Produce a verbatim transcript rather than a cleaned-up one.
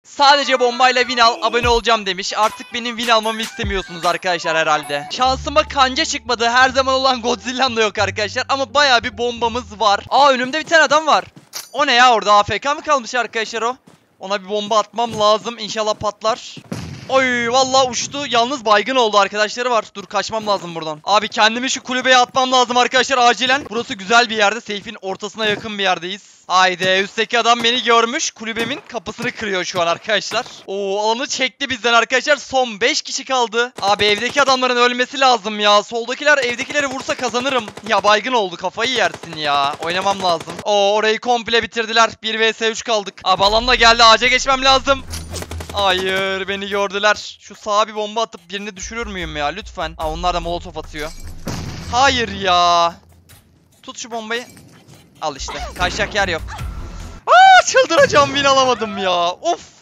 Sadece bombayla win al, abone olacağım demiş. Artık benim win almamı istemiyorsunuz arkadaşlar herhalde. Şansıma kanca çıkmadı. Her zaman olan Godzilla'm da yok arkadaşlar. Ama baya bir bombamız var. Aa, önümde bir tane adam var. O ne ya, orada A F K mı kalmış arkadaşlar o? Ona bir bomba atmam lazım. İnşallah patlar. Oy, vallahi uçtu. Yalnız baygın oldu, arkadaşları var. Dur, kaçmam lazım buradan. Abi kendimi şu kulübeye atmam lazım arkadaşlar, acilen. Burası güzel bir yerde. Seyfin ortasına yakın bir yerdeyiz. Haydi, üstteki adam beni görmüş. Kulübemin kapısını kırıyor şu an arkadaşlar. Oo, alanı çekti bizden arkadaşlar. Son beş kişi kaldı. Abi evdeki adamların ölmesi lazım ya. Soldakiler evdekileri vursa kazanırım. Ya baygın oldu, kafayı yersin ya. Oynamam lazım. Oo, orayı komple bitirdiler. bir vs üç kaldık. Abi alanla geldi, ağaca geçmem lazım. Hayır, beni gördüler. Şu sağa bir bomba atıp birini düşürür müyüm ya, lütfen. Aa, onlar da molotof atıyor. Hayır ya. Tut şu bombayı. Al işte, kaçacak yer yok. Aa, çıldıracağım, win alamadım ya. Of.